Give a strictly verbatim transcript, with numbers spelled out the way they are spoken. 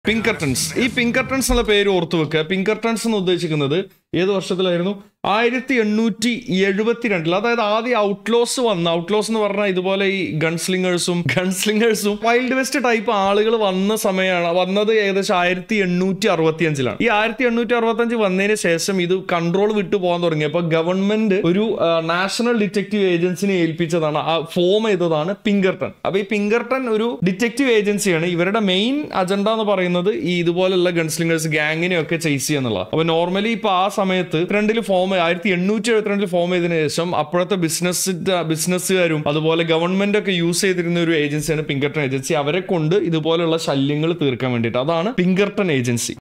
Pinkertons. ഈ Pinkertons എന്നുള്ള പേര് ഓർത്തു വെക്കുക. Pinkertons എന്ന് ഉദ്ദേശിക്കുന്നത് ഏത് വർഷത്തിലായിരുന്നു? ആയിരത്തി എണ്ണൂറ്റി എഴുപത്തിരണ്ടിൽ. അതായത് ആദ്യം ഔട്ട്ലോസ് വന്ന ഔട്ട്ലോസ് എന്ന് പറഞ്ഞാൽ ഇതുപോലെ ഈ ഗൺസ്ലിംഗേഴ്സും ഗൺസ്ലിംഗേഴ്സും വൈൽഡ് വെസ്റ്റ് ടൈപ്പ് ആളുകൾ വന്ന സമയമാണ്. വന്നത് ഏകദേശം ആയിരത്തി എണ്ണൂറ്റി അറുപത്തി അഞ്ചിലാണ്. ഈ ആയിരത്തി എണ്ണൂറ്റി അറുപത്തി അഞ്ച് വന്നതിന് ശേഷം ഇത് കൺട്രോൾ വിട്ടു പോകാൻ തുടങ്ങിയപ്പോൾ ഗവൺമെന്റ് ഒരു നാഷണൽ ഡിറ്റക്റ്റീവ് ഏജൻസിനെ ഏൽപ്പിച്ചതാണ്, ഫോം ചെയ്തതാണ് പിങ്കർട്ടൺ. അപ്പൊ ഈ പിങ്കർട്ടൺ ഒരു ഡിറ്റക്റ്റീവ് ഏജൻസിയാണ്. ഇവരുടെ മെയിൻ അജണ്ട എന്ന് പറയുന്നത് ഈ ഇതുപോലുള്ള ഗൺസ്ലിംഗേഴ്സ് ഗ്യാങ്ങിനെ ഒക്കെ ചേസ് ചെയ്യുന്നുള്ള. അപ്പൊ നോർമലി ഇപ്പൊ ആ സമയത്ത് രണ്ടിൽ ഫോം ആയിരത്തി എണ്ണൂറ്റി എഴുപത്തിരണ്ടിൽ ഫോം ചെയ്തതിനു ശേഷം അപ്പോഴത്തെ ബിസിനസ് ബിസിനസ്സുകാരും അതുപോലെ ഗവൺമെന്റ് ഒക്കെ യൂസ് ചെയ്തിരുന്ന ഒരു ഏജൻസിയാണ് പിങ്കർട്ടൺ ഏജൻസി. അവരെ കൊണ്ട് ഇതുപോലുള്ള ശല്യങ്ങൾ തീർക്കാൻ വേണ്ടിയിട്ട്. അതാണ് പിങ്കർട്ടൺ ഏജൻസി.